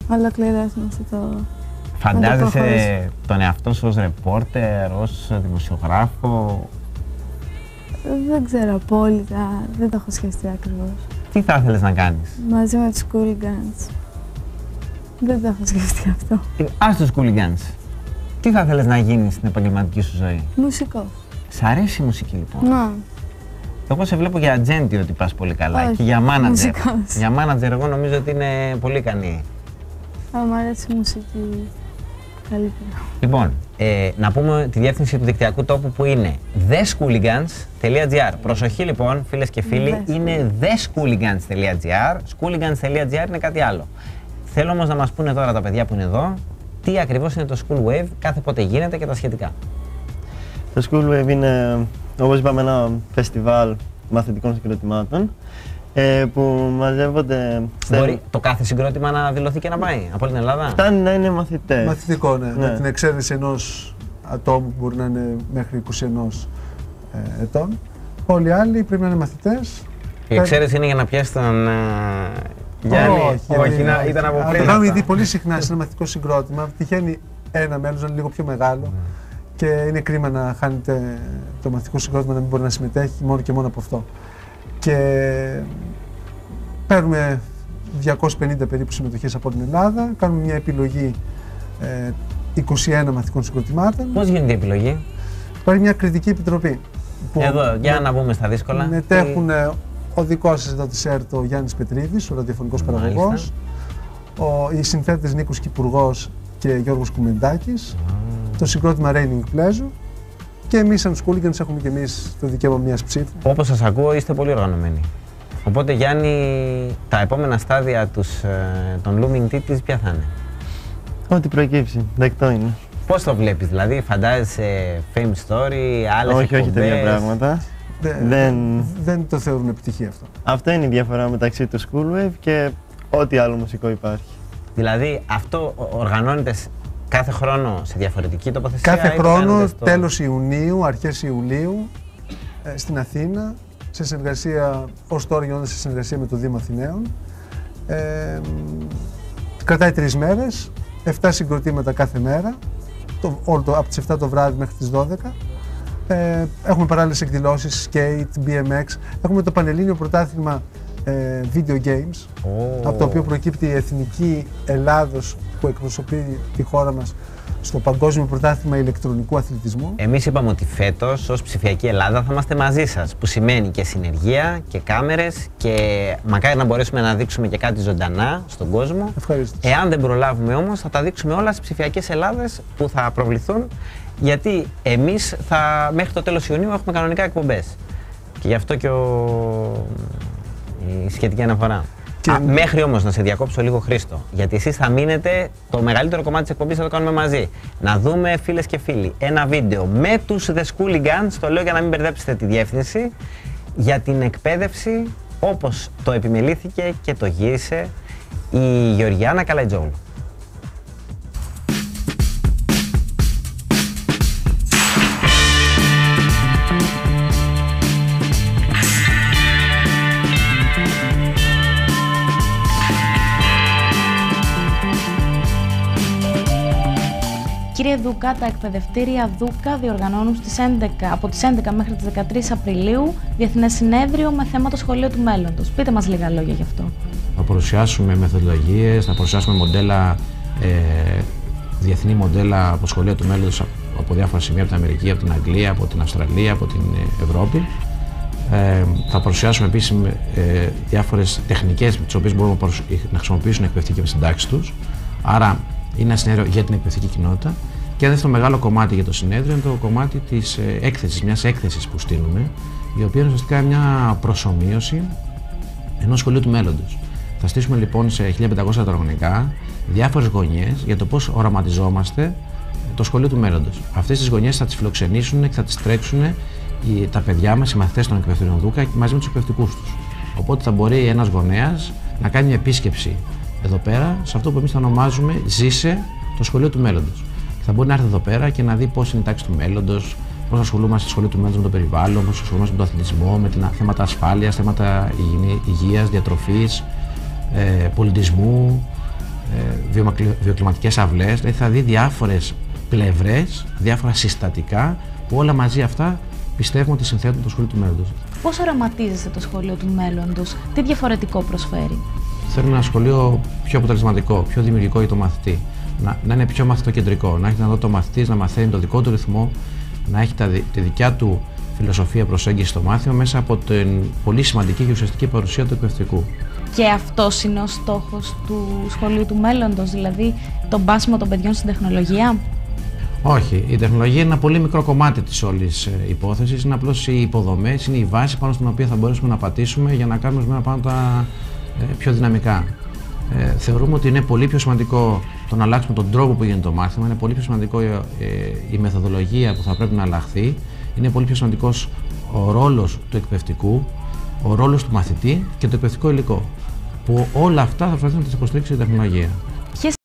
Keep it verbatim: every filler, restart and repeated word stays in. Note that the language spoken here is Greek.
Ολοκληρώσουμε αυτό το... Φαντάζεσαι τον εαυτό σου ως ρεπόρτερ, ως δημοσιογράφο? Δεν ξέρω απόλυτα, δεν το έχω σκεφτεί ακριβώς. Τι θα ήθελες να κάνεις? Μαζί με τους Cooligans. Δεν το έχω σκεφτεί αυτό. Ας τους Cooligans. Τι θα ήθελες να γίνεις στην επαγγελματική σου ζωή? Μουσικός. Σ' αρέσει η μουσική λοιπόν? Ναι. Εγώ σε βλέπω για ατζέντη ότι πας πολύ καλά. Όχι, και για μάνατζερ. μουσικός. Για μάνατζερ εγώ νομίζω ότι είναι πολύ ικανή. Αλλά μου αρέσει η μουσική καλύτερα. Λοιπόν, ε, να πούμε τη διεύθυνση του δικτυακού τόπου που είναι thescooligans τελεία gr. Προσοχή λοιπόν, φίλες και φίλοι, είναι thescooligans τελεία gr. Schooligans τελεία gr είναι κάτι άλλο. Θέλω όμως να μας πούνε τώρα τα παιδιά που είναι εδώ τι ακριβώς είναι το School Wave, κάθε πότε γίνεται και τα σχετικά. Το School Wave είναι, όπως είπαμε, ένα φεστιβάλ μαθητικών συγκροτημάτων ε, που μαζεύονται... Μπορεί το κάθε συγκρότημα να δηλωθεί και να πάει από την Ελλάδα? Φτάνει να είναι μαθητές. Μαθητικό, ναι. ναι. Με την εξαίρεση ενός ατόμου που μπορεί να είναι μέχρι είκοσι ένα ε, ετών. Όλοι οι άλλοι πρέπει να είναι μαθητές. Η εξαίρεση είναι για να πιάσει τον ε, Γιάννη. Όχι, όχι, όχι, να, ήταν από πριν. Το κάνουμε ήδη πολύ συχνά σε ένα μαθητικό συγκρότημα. Τυχαίνει ένα μέλος να είναι λίγο πιο μεγάλο. Mm. Και είναι κρίμα να χάνετε το μαθητικό συγκρότημα να μην μπορεί να συμμετέχει μόνο και μόνο από αυτό. Και παίρνουμε διακόσιες πενήντα περίπου συμμετοχές από την Ελλάδα, κάνουμε μια επιλογή ε, είκοσι ένα μαθητικών συγκροτημάτων. Πώς γίνεται η επιλογή? Υπάρχει μια κριτική επιτροπή. Που εδώ, για να μπούμε στα δύσκολα. Μετέχουν τι... ο δικός σας εδώ της ΕΡΤ, ο Γιάννης Πετρίδης, ο ραδιοφωνικός παραγωγός, ο, οι συνθέτες Νίκος Κυπουργός και Γιώργος Κουμεντάκης, mm. το συγκρότημα Raining Pleasure και εμείς σαν Schooligans έχουμε και εμείς το δικαίωμα μιας ψήφου. Όπως σας ακούω είστε πολύ οργανωμένοι. Οπότε Γιάννη, τα επόμενα στάδια τους, των Looming Titties ποια θα είναι? Ό,τι προκύψει, δεκτό είναι. Πώς το βλέπεις, δηλαδή φαντάζεσαι fame story, άλλες όχι, όχι τέτοια πράγματα. Δε, δεν... δεν το θεωρούν επιτυχία αυτό. Αυτό είναι η διαφορά μεταξύ του School Wave και ό,τι άλλο μουσικό υπάρχει. Δηλαδή αυτό οργανώνεται κάθε χρόνο σε διαφορετική τοποθεσία? Κάθε χρόνο, στο... τέλος Ιουνίου, αρχές Ιουλίου, ε, στην Αθήνα, σε συνεργασία, ως τώρα γινόνται σε συνεργασία με το Δήμο Αθηναίων. Ε, κρατάει τρεις μέρες, εφτά συγκροτήματα κάθε μέρα, το, όλο το, από τις εφτά το βράδυ μέχρι τις δώδεκα. Ε, έχουμε παράλληλες εκδηλώσεις, skate, μπι εμ εξ, έχουμε το Πανελλήνιο Πρωτάθλημα ε, Video Games, oh. από το οποίο προκύπτει η Εθνική Ελλάδος που εκπροσωπεί τη χώρα μας στο Παγκόσμιο Πρωτάθλημα Ηλεκτρονικού Αθλητισμού. Εμείς είπαμε ότι φέτος ως ψηφιακή Ελλάδα θα είμαστε μαζί σας, που σημαίνει και συνεργεία και κάμερες και μακάρι να μπορέσουμε να δείξουμε και κάτι ζωντανά στον κόσμο. Ευχαριστώ. Εάν δεν προλάβουμε όμως θα τα δείξουμε όλα στις ψηφιακές Ελλάδες που θα προβληθούν, γιατί εμείς θα, μέχρι το τέλος Ιουνίου έχουμε κανονικά εκπομπές και γι' αυτό και ο... η σχετική αναφορά. Και... Α, μέχρι όμως να σε διακόψω λίγο, Χρήστο, γιατί εσείς θα μείνετε, το μεγαλύτερο κομμάτι της εκπομπής θα το κάνουμε μαζί. Να δούμε, φίλες και φίλοι, ένα βίντεο με τους The Schooligans, το λέω για να μην μπερδέψετε τη διεύθυνση, για την εκπαίδευση όπως το επιμελήθηκε και το γύρισε η Γεωργιάννα Καλαϊτζόγλου. Κύριε Δούκα, τα εκπαιδευτήρια Δούκα διοργανώνουν στις έντεκα, από τις έντεκα μέχρι τις δεκατρείς Απριλίου διεθνές συνέδριο με θέμα το σχολείο του μέλλοντος. Πείτε μας λίγα λόγια γι' αυτό. Θα παρουσιάσουμε μεθοδολογίες, θα παρουσιάσουμε μοντέλα, ε, διεθνή μοντέλα από σχολεία του μέλλοντος από διάφορα σημεία, από την Αμερική, από την Αγγλία, από την Αυστραλία, από την Ευρώπη. Ε, θα παρουσιάσουμε επίσης ε, διάφορες τεχνικές με τις οποίες μπορούν να χρησιμοποιήσουν οι εκπαιδευτικοί στην τάξη τους. Άρα είναι ένα συνέδριο για την εκπαιδευτική κοινότητα. Και ένα δεύτερο μεγάλο κομμάτι για το συνέδριο είναι το κομμάτι της έκθεσης, μιας έκθεσης που στείλουμε, η οποία είναι ουσιαστικά μια προσομοίωση ενός σχολείου του μέλλοντος. Θα στήσουμε λοιπόν σε χίλια πεντακόσια τετραγωνικά διάφορες γωνιές για το πώς οραματιζόμαστε το σχολείο του μέλλοντος. Αυτές τις γωνιές θα τις φιλοξενήσουν και θα τις τρέξουν οι, τα παιδιά μας, οι μαθητές των εκπαιδευτηρίων Δούκα μαζί με τους εκπαιδευτικούς τους. Οπότε θα μπορεί ένας γονέας να κάνει μια επίσκεψη εδώ πέρα, σε αυτό που εμείς θα ονομάζουμε «Ζήσε το σχολείο του μέλλοντος». Θα μπορεί να έρθει εδώ πέρα και να δει πώς είναι η τάξη του μέλλοντος, πώς ασχολούμαστε στο σχολείο του μέλλοντος με το περιβάλλον, πώς ασχολούμαστε με τον αθλητισμό, με την, θέματα ασφάλειας, θέματα υγιεινή, υγείας, διατροφής, ε, πολιτισμού, ε, βιοκλιματικές αυλές, δηλαδή θα δει διάφορες πλευρές, διάφορα συστατικά που όλα μαζί αυτά πιστεύουμε ότι συνθέτουν το σχολείο του μέλλοντος. Πώς οραματίζεστε το σχολείο του μέλλοντος, τι διαφορετικό προσφέρει? Θέλω ένα σχολείο πιο αποτελεσματικό, πιο δημιουργικό για το μαθητή. Να, να είναι πιο μαθητοκεντρικό, να έχει δυνατότητα ο μαθητής να μαθαίνει το δικό του ρυθμό, να έχει τα, τη δικιά του φιλοσοφία προσέγγιση στο μάθημα μέσα από την πολύ σημαντική και ουσιαστική παρουσία του εκπαιδευτικού. Και αυτός είναι ο στόχος του σχολείου του μέλλοντος, δηλαδή το μπάσιμο των παιδιών στην τεχνολογία? Όχι, η τεχνολογία είναι ένα πολύ μικρό κομμάτι της όλης ε, υπόθεσης, είναι απλώς οι υποδομές, είναι η βάση πάνω στην οποία θα μπορέσουμε να πατήσουμε για να κάνουμε ορισμένα πράγματα ε, πιο δυναμικά. Ε, θεωρούμε ότι είναι πολύ πιο σημαντικό το να αλλάξουμε τον τρόπο που γίνεται το μάθημα, είναι πολύ πιο σημαντικό ε, η μεθοδολογία που θα πρέπει να αλλάχθει, είναι πολύ πιο σημαντικός ο ρόλος του εκπαιδευτικού, ο ρόλος του μαθητή και το εκπαιδευτικό υλικό, που όλα αυτά θα προσπαθήσουν να τις υποστηρίξει η τεχνολογία.